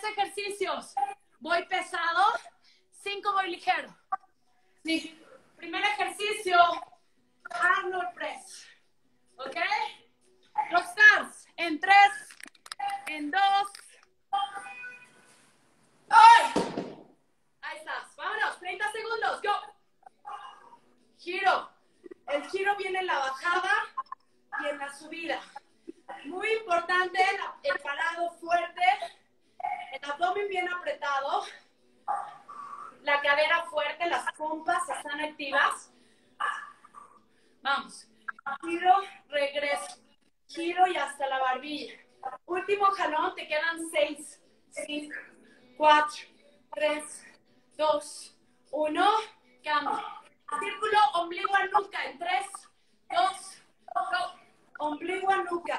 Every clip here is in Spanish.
ejercicios voy pesado, 5 voy ligero. Sí. Primer ejercicio, Arnold Press. ¿Ok? Rockstars, en 3, en 2. ¡Ay! Ahí estás. Vámonos, 30 segundos. Go. Giro. El giro viene en la bajada y en la subida. Muy importante, el parado fuerte, el abdomen bien apretado, la cadera fuerte, las pompas están activas. Vamos. Giro, regreso. Giro y hasta la barbilla. Último jalón, te quedan 6, 5, 4, 3, 2, 1. Cambio. Círculo, ombligo a nuca en 3, 2, go. Ombligo a nuca.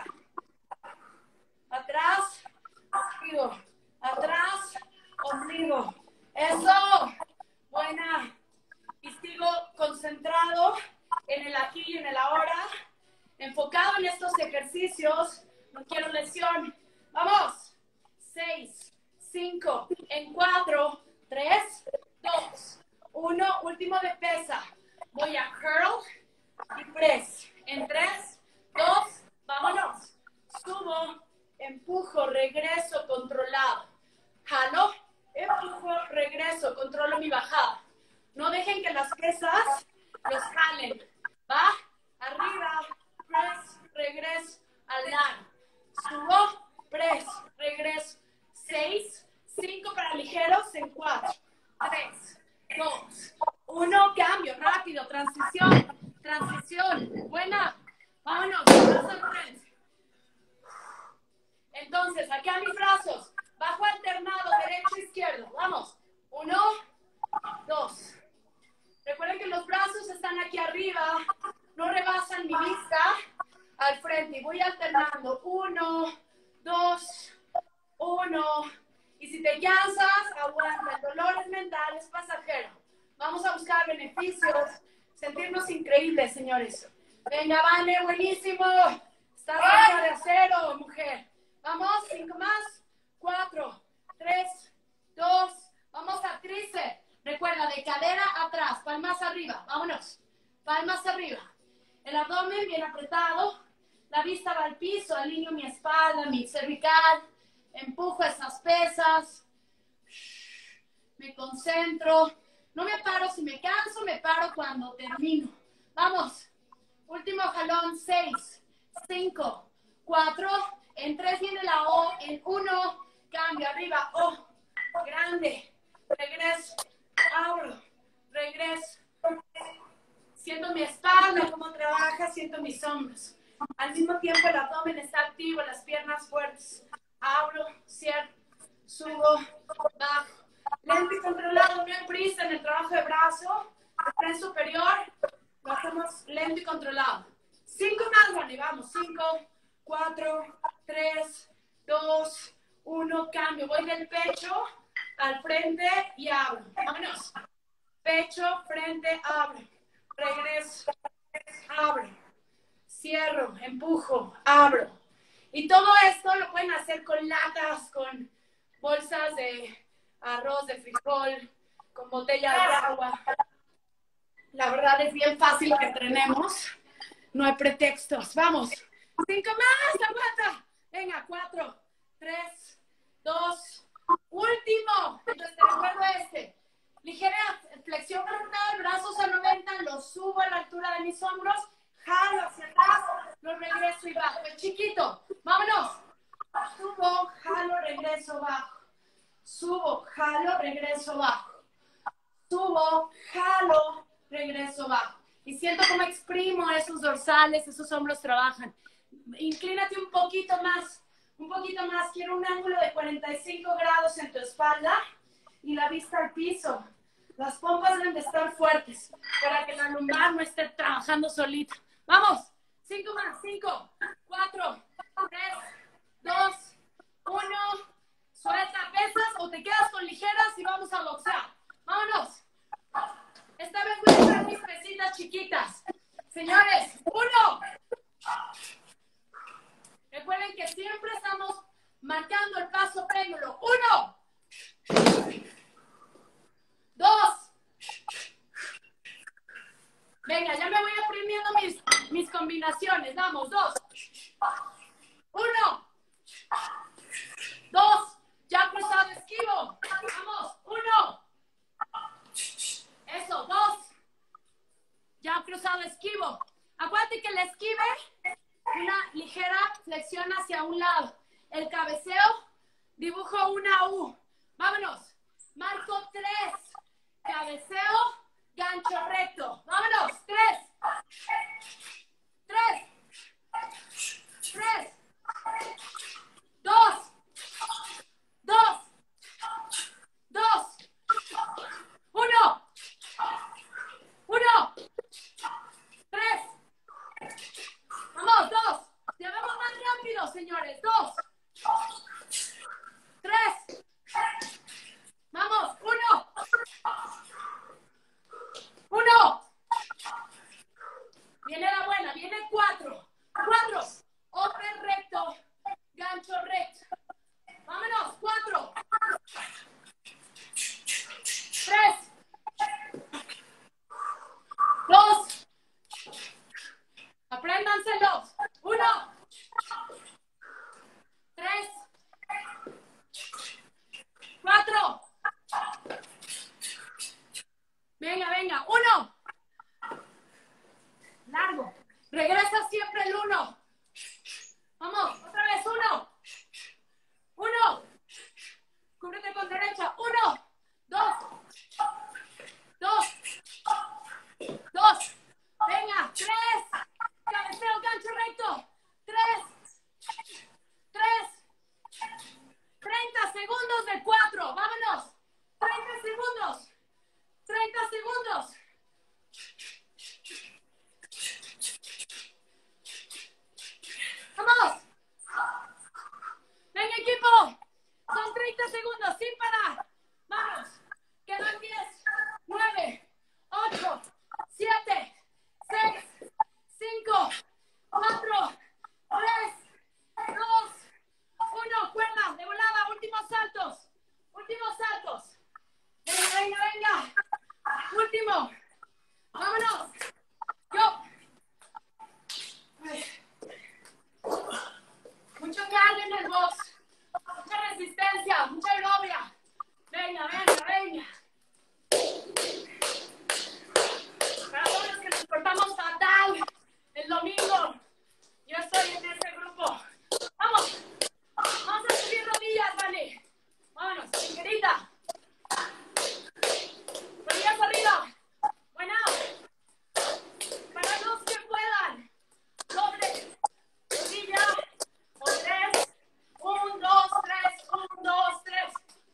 Atrás, ombligo. Atrás, ombligo. Eso. Buena. Y sigo concentrado en el aquí y en el ahora. Enfocado en estos ejercicios. No quiero lesión. Vamos. 6, 5, en 4, 3, 2, 1. Último de pesa. Voy a curl y press. En 3, 2, vámonos. Subo, empujo, regreso, controlado. Jalo, empujo, regreso, controlo mi bajada. No dejen que las pesas los jalen. Va, arriba, press, regreso, al lado. Subo, press, regreso. 6, 5 para ligeros en 4, 3, 2, 1. Cambio, rápido, transición, transición. Buena. Vámonos, brazos al frente. Entonces, aquí a mis brazos. Bajo alternado, derecho, izquierdo. Vamos. 1, 2. Recuerden que los brazos están aquí arriba. No rebasan mi vista al frente. Y voy alternando. 1, 2, 1. Y si te cansas, aguanta. El dolor es mental, es pasajero. Vamos a buscar beneficios. Sentirnos increíbles, señores. Venga, Vane, buenísimo. Estás hecha de acero, mujer. Vamos, 5 más. 4, 3, 2. Vamos a tríceps. Recuerda, de cadera atrás, palmas arriba. Vámonos. Palmas arriba. El abdomen bien apretado. La vista va al piso. Alineo mi espalda, mi cervical. Empujo esas pesas. Me concentro. No me paro. Si me canso, me paro cuando termino. Vamos. Último jalón. 6, 5, 4. En 3 viene la O. En 1, cambio. Arriba. O. Grande. Regreso. Abro. Regreso. Siento mi espalda, cómo trabaja. Siento mis hombros. Al mismo tiempo el abdomen está activo. Las piernas fuertes. Abro. Cierro. Subo. Bajo. Lento y controlado. No hay prisa en el trabajo de brazo. El tren superior. Lo hacemos lento y controlado. 5 más, Vani. Vamos. 5, 4, 3, 2, 1. Cambio. Voy del pecho al frente y abro. Vámonos. Pecho, frente, abro. Regreso. Abro. Cierro. Empujo. Abro. Y todo esto lo pueden hacer con latas, con bolsas de arroz, de frijol, con botellas de agua. La verdad es bien fácil que entrenemos. No hay pretextos. Vamos. 5 más. Aguanta. Venga. 4, 3, 2. Último. Entonces te recuerdo este. Ligera flexión frontal. Brazos a 90. Los subo a la altura de mis hombros. Jalo hacia atrás. Los regreso y bajo. El chiquito. Vámonos. Subo. Jalo. Regreso. Bajo. Subo. Jalo. Regreso. Bajo. Subo. Jalo. Regreso, bajo. Y siento cómo exprimo esos dorsales, esos hombros trabajan. Inclínate un poquito más. Un poquito más. Quiero un ángulo de 45 grados en tu espalda y la vista al piso. Las pompas deben de estar fuertes para que la lumbar no esté trabajando solita. Vamos. 5 más. 5, 4, 3, 2, 1. Suelta pesas o te quedas con ligeras y vamos a boxear. Vámonos. Esta vez voy a usar mis pesitas chiquitas. Señores, 1. Recuerden que siempre estamos marcando el paso péndulo. 1. el cabeceo, dibujo una U. Vámonos. Marco 3. Cabeceo, gancho recto. Vámonos. 3. 3. 3. 2. 2. 2. 1. 1. 3. Vamos, 2. Ya vamos más rápido, señores. 2. 3. Vamos, 1. 1. Viene la buena, viene 4. 4. Open recto, gancho recto. Vámonos, 4. 3. 2. Apréndanselos. 1. 3. 4. Venga, venga. 1. Largo. Regresa siempre el 1. Vamos, otra vez. 1. 1. Cúbrete con derecha. 1. 2. 2. 2. Venga. 3. Cabeceo, gancho recto. 3. 3. 30 segundos de 4. Vámonos. 30 segundos. 30 segundos. ¡Vamos! ¡Venga, equipo! Son 30 segundos, sin parar. ¡Vamos! Quedan 10, 9, 8, 7, 6, 5, 4, 3, 2, 1. Cuerda, de volada, últimos saltos. Últimos saltos. Venga, venga, venga. Último. Vámonos. Yo. Mucho cardio en el box. Mucha resistencia, mucha aerobia. Venga, venga, venga. Para todos los que nos portamos fatal el domingo, yo estoy en ese grupo. Vamos. Vamos a subir rodillas, Vale. Vámonos, querida. Rodillas arriba. Buena. Para los que puedan. Doble. Rodilla. O 3. 1, 2, 3. 1, 2, 3.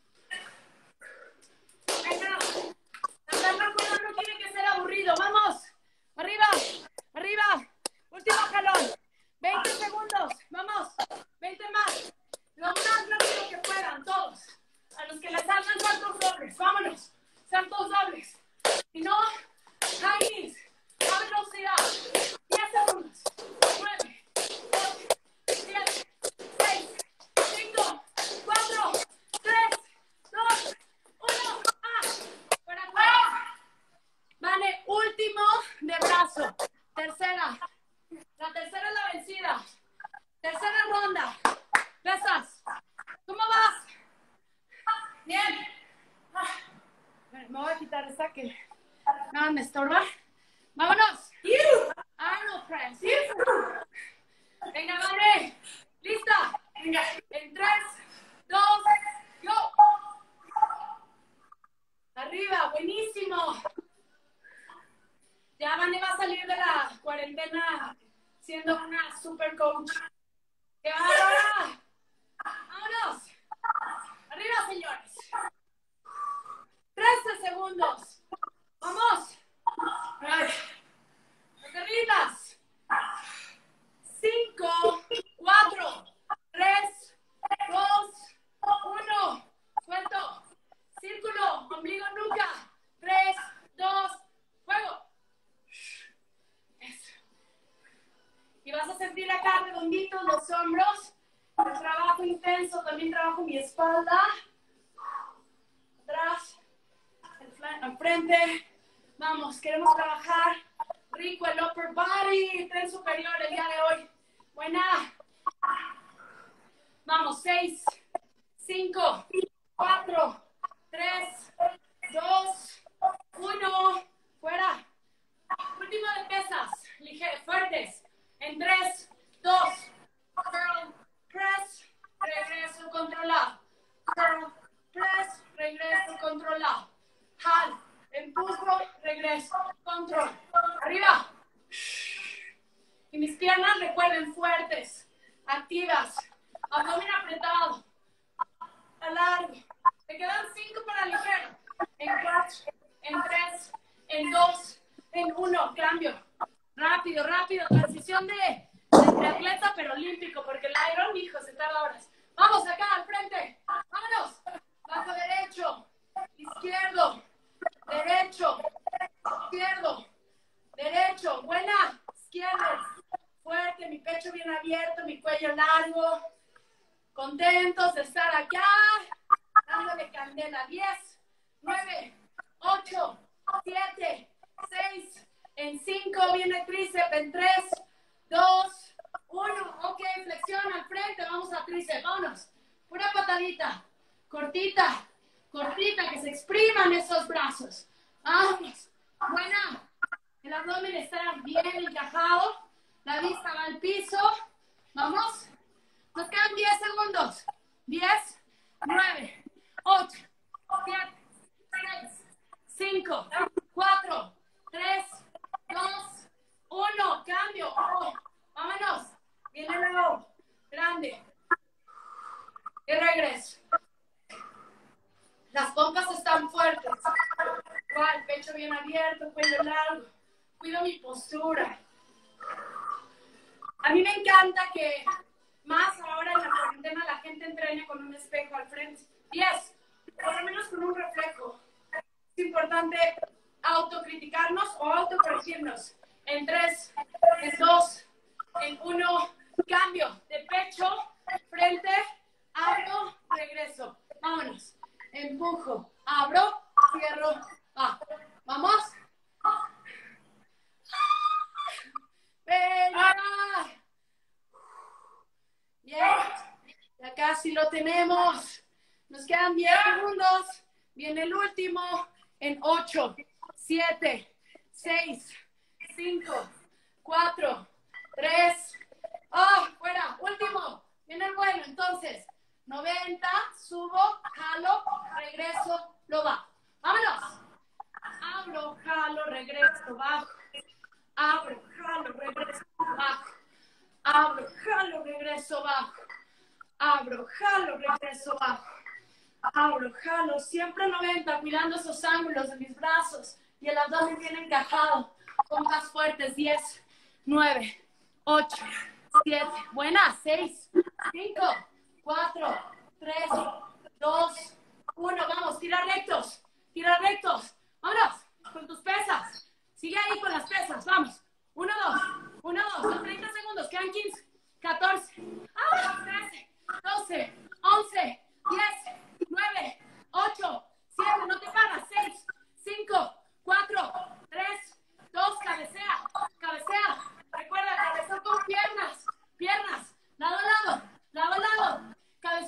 Venga. Andar con no tiene que ser aburrido. Vamos. Arriba. Arriba. Último jalón. 20 segundos. Vamos. 20 más. Lo más rápido que puedan, todos. A los que les salgan saltos dobles. Vámonos. Saltos dobles. Si no, Chinese. A velocidad. 10 segundos. 9, 8, 7, 6, 5, 4, 3, 2, 1. ¡Ah! Fuera, fuera. Vale, último de brazo. Tercera. La tercera es la vencida. Tercera ronda. Pesas. ¿Cómo vas? Bien. Me voy a quitar esta que nada me estorba. ¡Vámonos! Arnold press. Venga, vale. ¿Lista? Venga. En 3, 2, go. Arriba, buenísimo. Ya Vane va a salir de la cuarentena siendo una super coach. ¡Qué bárbara! ¡Vámonos! ¡Arriba, señores! 13 segundos. ¡Vamos! ¡Ay! ¡No te rindas! 5, 4, 3, 2, 1. Suelto. Círculo. Ombligo, nuca. 3, 2, fuego. Eso. Y vas a sentir acá redonditos los hombros. El trabajo intenso. También trabajo mi espalda. Atrás. Al frente. Vamos, queremos trabajar rico el upper body, tren superior el día de hoy. Buena. Vamos, 6, 5, 4, 3, 2, 1. Fuera. Último de pesas. Fuertes. En 3, 2, curl, press, 3, curl, press, regreso, controlado. Jalo, empujo, regreso, control. Arriba. Y mis piernas, recuerden, fuertes, activas. Abdomen apretado. Alargo. Te quedan 5 para ligero. En 4, en 3, en 2, en 1. Cambio. Rápido, rápido. Transición de triatleta, pero olímpico, porque el Iron, hijo, se tarda horas. Vamos acá, al frente. Vámonos. Bajo derecho. Izquierdo. Derecho. Izquierdo. Derecho. Buena. Izquierdo. Fuerte. Mi pecho bien abierto. Mi cuello largo. Contentos de estar acá. Dándole candela. 10, 9, 8, 7, 6. En 5 viene tríceps. En 3, 2, 1. Ok, flexión al frente. Vamos a tríceps. Vámonos. Una patadita. Cortita. Cortita. Que se expriman esos brazos. Vamos. Buena. El abdomen está bien encajado. La vista va al piso. Vamos. Nos quedan 10 segundos. 10, 9, 8, 7, 6, 5, 4, 3, 2, 1. Cambio. Oh, vámonos. Viene el lado grande. Y regreso. Las pompas están fuertes. Igual, pecho bien abierto, cuello largo. Cuido mi postura. A mí me encanta que más ahora en la cuarentena la gente entrene con un espejo al frente. 10, por lo menos con un reflejo. Es importante autocriticarnos o autocorregirnos. En 3, en 2, en 1, cambio de pecho, frente, abro, regreso. Vámonos. Empujo, abro, cierro, va. ¿Vamos? ¡Venga! Bien, ya casi lo tenemos. Nos quedan 10 segundos. Viene el último en 8, 7, 6, 5, 4, 3. ¡Oh, fuera! Último. Viene el bueno. Entonces, 90, subo, jalo, regreso, lo bajo. ¡Vámonos! Abro, jalo, regreso, bajo. Abro, jalo, regreso, bajo. Abro, jalo, regreso, bajo. Abro, jalo, regreso, bajo. Abro, jalo, siempre 90, cuidando esos ángulos de mis brazos y el abdomen bien encajado. Pompas fuertes, 10, 9, 8, 7, buena, 6, 5, 4, 3, 2, 1, vamos, tira rectos, vámonos, con tus pesas, sigue ahí con las pesas, vamos, 1, 2, 1, 2, 30 segundos, quedan 15, 14, 13, 12, 11, 10, 9, 8, 7, no te paras, 6, 5, 4, 3, 2, cabecea, recuerda, cabecea con piernas, lado a lado,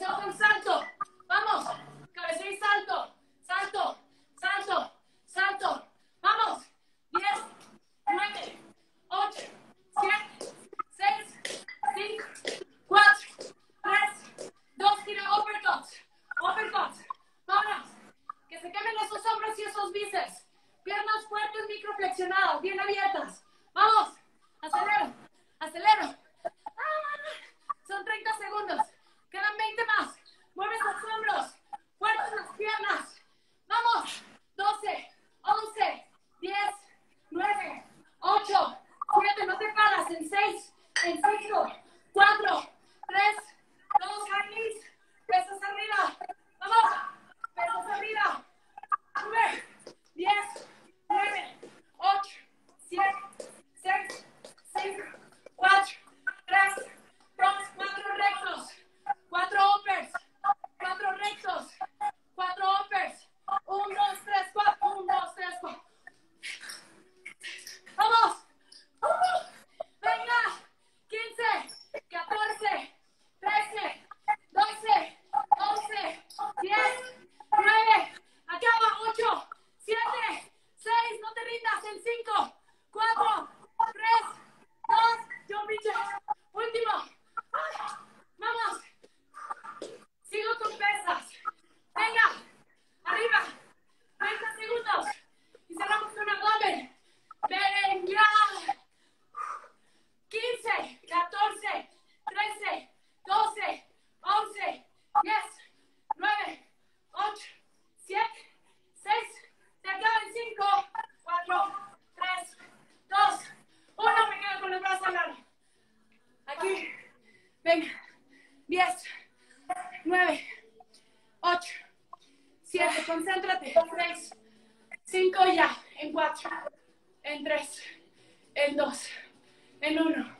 9, 8, 7, concéntrate, 6, 5 ya, en 4, en 3, en 2, en 1.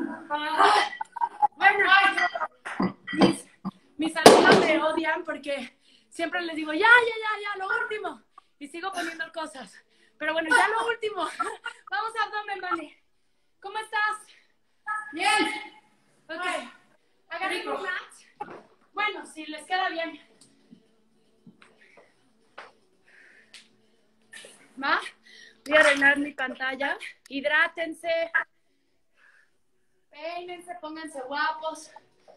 Bueno, mis alumnos me odian porque siempre les digo, ya, lo último. Y sigo poniendo cosas. Pero bueno, ya lo último. Vamos a abdomen, Vani. ¿Cómo estás? Bien. Ok. Agarren un mat. Bueno, si les queda bien. ¿Va? Voy a arreglar mi pantalla. Hidrátense. Peínense, pónganse guapos.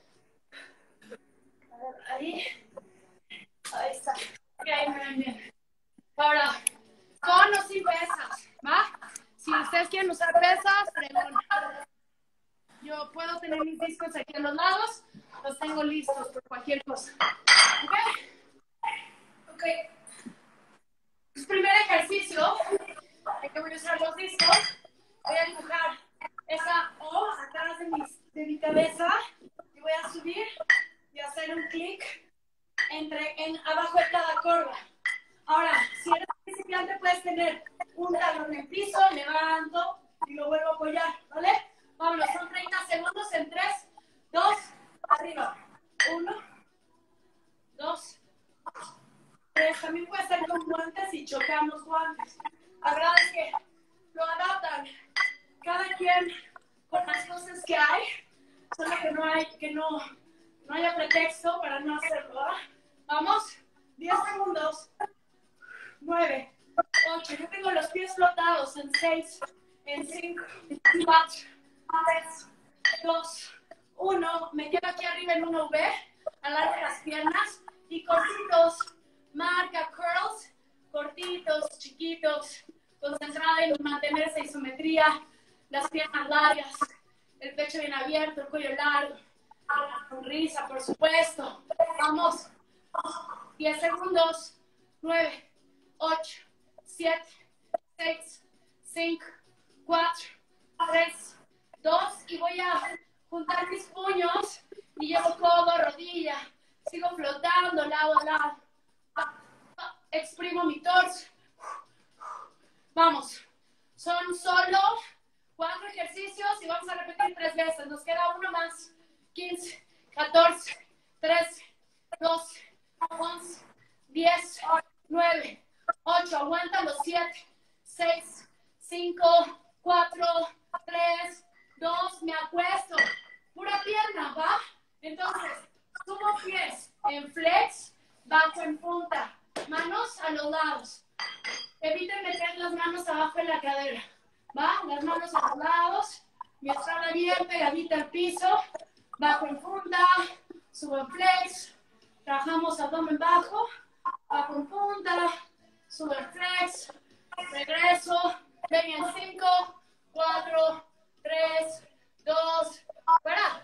A ver, ahí. Ahí está. Ok, bien. Ahora, con o sin pesas, ¿va? Si ustedes quieren usar pesas, fregón. Yo puedo tener mis discos aquí a los lados. Los tengo listos por cualquier cosa. ¿Ok? Ok. El primer ejercicio, en que voy a usar los discos, voy a dibujar esa O atrás de mi cabeza y voy a subir y hacer un clic abajo de cada corva. Ahora, si eres principiante, puedes tener un talón en piso, levanto y lo vuelvo a apoyar, ¿vale? Vámonos, son 30 segundos en 3, 2, arriba. 1, 2, 3. También puede ser con guantes y chocamos guantes. La verdad es que lo adaptan cada quien con las cosas que hay, solo que no haya pretexto para no hacerlo, ¿verdad? Vamos, 10 segundos. 9, 8, yo tengo los pies flotados en 6, en 5, 4, 3, 2, 1. Me quedo aquí arriba en una V, alargo las piernas y cortitos, marca curls, cortitos, chiquitos, concentrada en mantener esa isometría, las piernas largas, el pecho bien abierto, el cuello largo, la sonrisa, por supuesto. Vamos, 10 segundos, 9, 8, 7, 6, 5, 4, 3, 2 y voy a juntar mis puños y llevo codo, rodilla, sigo flotando lado a lado, exprimo mi torso. Vamos, son solo 4 ejercicios y vamos a repetir 3 veces, nos queda uno más. 15, 14, 13, 12, 11, 10, 9, 8, aguántalo, 7, 6, 5, 4, 3, 2, me acuesto, pura pierna, ¿va? Entonces, subo pies en flex, bajo en punta, manos a los lados, eviten meter las manos abajo en la cadera, ¿va? Las manos a los lados, mi espalda bien pegadita al piso, bajo en punta, subo en flex, trabajamos abdomen bajo, bajo en punta, subo en flex, regreso, ven en 5, 4, 3, 2, fuera.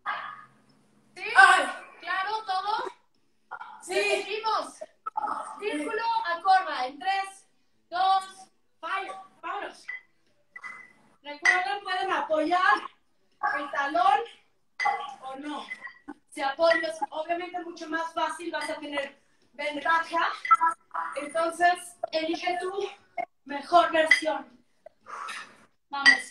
¿Sí? ¿Claro todo? Sí. Seguimos. Círculo a corva en 3, 2, fire. Vámonos. Recuerden, pueden apoyar el talón o no. Si apoyas, obviamente mucho más fácil, vas a tener ventaja. Entonces, elige tu mejor versión. Vamos.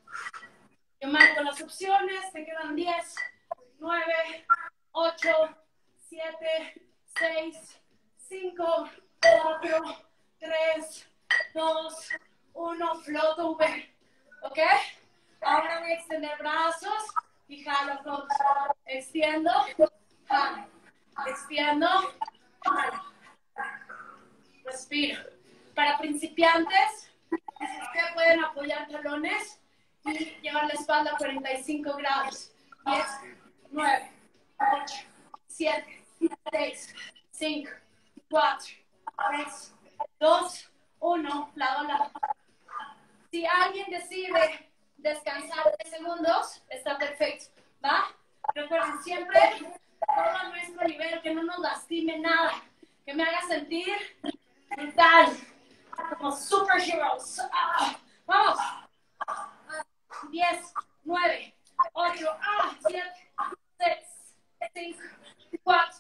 Yo marco las opciones, te quedan 10, 9, 8, 7, 6, 5, 4, 3, 2, 1, floto V. ¿Ok? Ahora voy a extender brazos y jalo todos. Extiendo, jalo. Extiendo, jalo. Respiro. Para principiantes, ustedes pueden apoyar talones y llevar la espalda a 45 grados. 10, 9, 8, 7, 6, 5, 4, 3, 2, 1, lado a lado. Si alguien decide descansar 3 segundos, está perfecto, ¿va? Recuerden siempre, todo a nuestro nivel, que no nos lastime nada, que me haga sentir mental, como superheroes. Vamos. 10, 9, 8, 7, 6, 5, 4,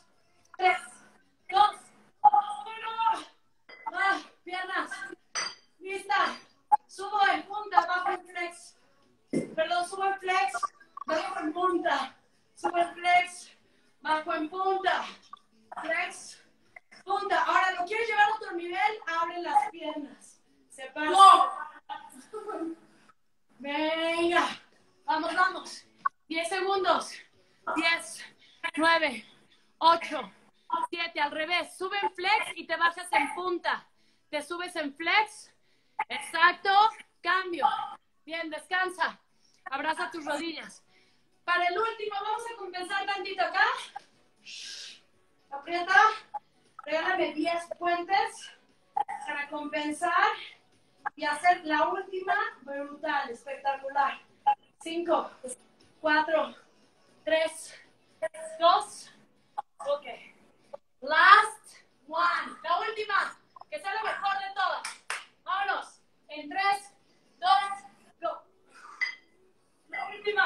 punta, flex, punta. Ahora, ¿lo quieres llevar a otro nivel? Abre las piernas. Separa. No. Venga. Vamos, vamos. 10 segundos. 10, 9, 8, 7. Al revés. Sube en flex y te bajas en punta. Te subes en flex. Exacto. Cambio. Bien, descansa. Abraza tus rodillas. Para el último, vamos a compensar tantito acá. Aprieta. Regálame 10 puentes para compensar y hacer la última brutal, espectacular. 5, 4, 3, 2. Ok. Last one. La última. Que sea lo mejor de todas. Vámonos. En 3, 2, go. La última.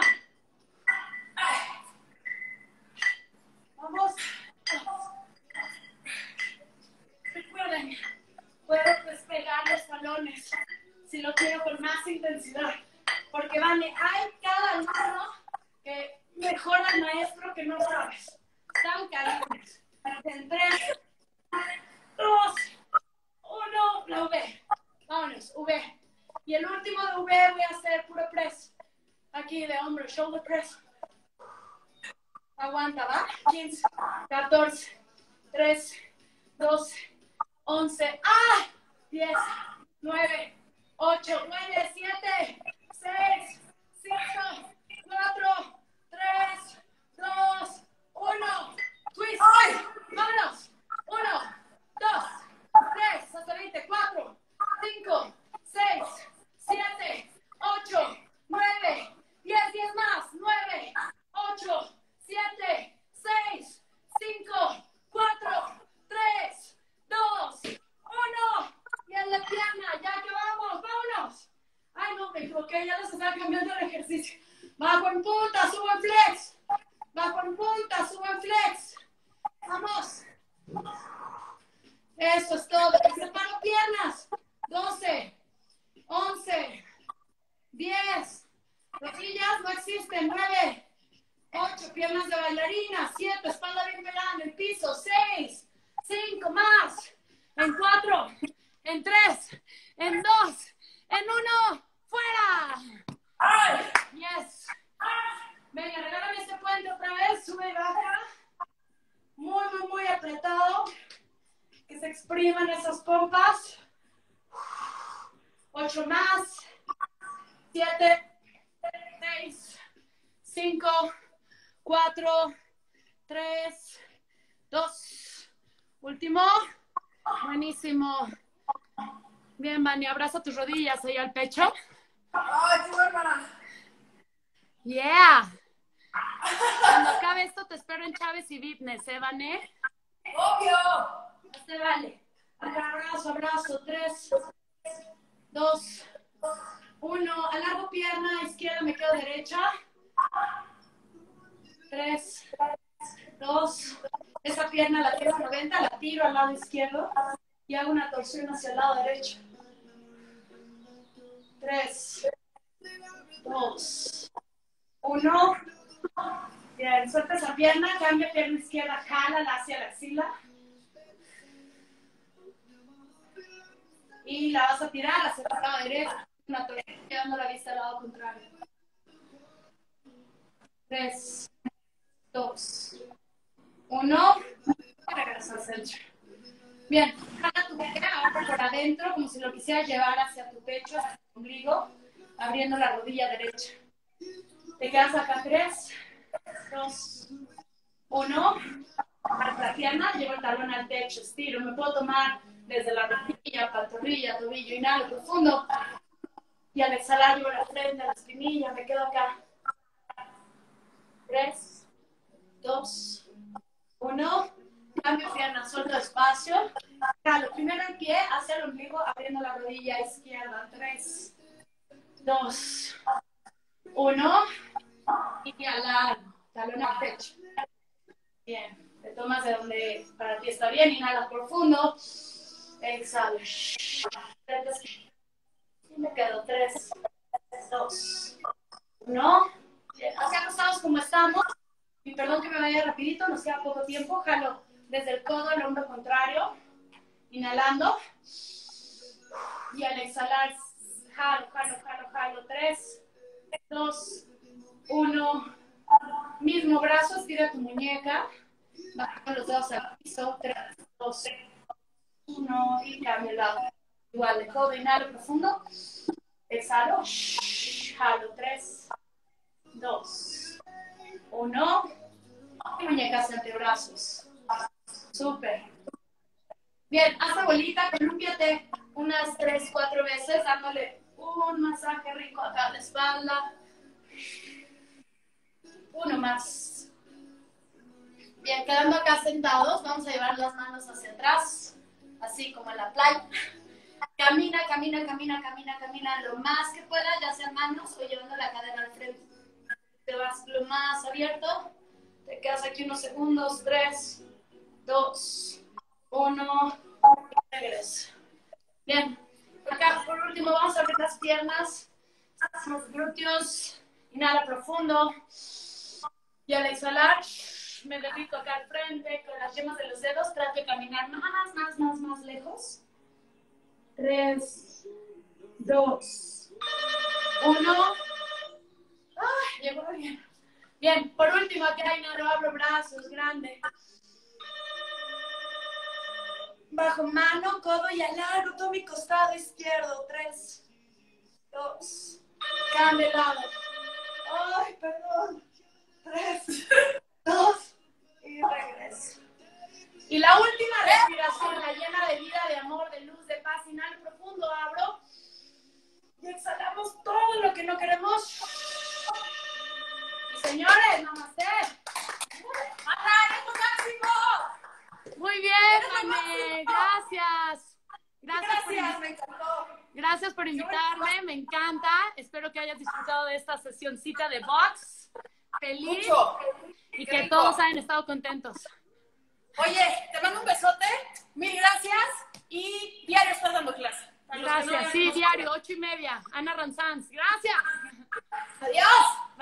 Vamos. Recuerden, puedo despegar los talones si lo quiero con más intensidad. Porque, Vane, hay cada alumno que mejora al maestro que no sabes. Están calientes. En 3, 2, 1, la V. Vámonos, V. Y el último de V voy a hacer puro press. Aquí de hombro, shoulder press. Aguanta, ¿va? 15, 14, 13, 12, 11, 10, 9, 8, 9, 7, 6, 5, 4, 3, 2, 1. Twist. Vámonos. 1, 2, 3, hasta 20, 4, 5, 6, 7, 8, 9, 10, 10 más. 9, 8, 7, 6, 5, 4, 3, 2, 1. Y en la pierna, ya que vamos, vámonos. Ay, no, me equivoqué, ya les estaba cambiando el ejercicio. Bajo en punta, subo en flex. Bajo en punta, subo en flex. Vamos. Eso es todo. Separo piernas. 12, 11, 10. Rodillas no existen. 9, 8, piernas de bailarina. 7, espalda bien pegada en el piso. 6, 5 más. En 4, en 3, en 2, en 1. ¡Fuera! Yes. Venga, regálame este puente otra vez. Sube y baja. Muy, muy, muy apretado. Que se expriman esas pompas. 8 más. 7, 6, 5, 4, 3, 2. Último. Buenísimo. Bien, Vani, abraza tus rodillas ahí al pecho. Ay, qué buena. Yeah. Cuando acabe esto te espero en Chávez y Fitness, ¿eh, Vani? Obvio. No se vale. Acá abrazo, abrazo. 3, 2, 1. Alargo pierna izquierda, me quedo derecha. 3, 2. Esa pierna la tiro a 90, la tiro al lado izquierdo y hago una torsión hacia el lado derecho. 3, 2, 1. Bien, suelta esa pierna, cambia pierna izquierda, jálala hacia la axila. Y la vas a tirar hacia el lado derecho, una torsión, llevando la vista al lado contrario. 3, 2, 1. Y regresa al centro. Bien, jala tu pie ahora por adentro, como si lo quisieras llevar hacia tu pecho, hacia tu ombligo, abriendo la rodilla derecha. Te quedas acá 3, 2, 1. Para la pierna, llevo el talón al techo, estiro. Me puedo tomar desde la rodilla, pantorrilla, tobillo, inhalo profundo. Y al exhalar, llevo la frente a la espinilla, me quedo acá. 3, 2, 1. Cambio pierna, suelto espacio. Jalo primero el pie hacia el ombligo, abriendo la rodilla izquierda. 3, 2, 1. Y alargo, talón al pecho. Bien, te tomas de donde para ti está bien. Inhala profundo. Exhala. Y me quedo. 3, 2, 1. Bien, hacia acostados como estamos. Y perdón que me vaya rapidito, nos queda poco tiempo. Jalo desde el codo al hombro contrario. Inhalando. Y al exhalar, jalo, jalo, jalo, jalo. 3, 2, 1. Mismo brazo, estira tu muñeca. Baja los dedos al piso. 3, 2, 1. Y cambio el lado. Igual de codo, inhalo profundo. Exhalo. Jalo. 3, 2, 1. Y muñecas entre brazos. Súper. Bien, haz la bolita, colúmpiate unas 3, 4 veces, dándole un masaje rico acá a la espalda. Uno más. Bien, quedando acá sentados, vamos a llevar las manos hacia atrás, así como en la playa. Camina, camina, camina, camina, camina lo más que pueda, ya sea manos o llevando la cadera al frente. Te vas lo más abierto, te quedas aquí unos segundos, 3, 2, 1, y regreso. Bien, acá por último vamos a abrir las piernas, los glúteos, inhala profundo, y al exhalar, me derrito acá al frente, con las yemas de los dedos, trato de caminar más lejos. 3, 2, 1. Llegó bien. Bien, por último, acá inhalo, abro brazos, grande. Bajo mano, codo y alargo todo mi costado izquierdo. 3, 2, cambio el lado. Ay, perdón. 3, 2, y regreso. Y la última respiración, la llena de vida, de amor, de luz, de paz. Inhalo profundo, abro. Y exhalamos todo lo que no queremos. Y señores, namaste. Muy bien, Mane. Gracias. Gracias, me encantó. Gracias por invitarme, me encanta. Espero que hayas disfrutado de esta sesioncita de box. Feliz. Mucho. Y Qué que rico. todos hayan estado contentos. Oye, te mando un besote. Mil gracias. Y diario estás dando clase. Para los que no Gracias. vean, Sí, no- diario, 8:30. Ana Ranzanz. Gracias. Adiós.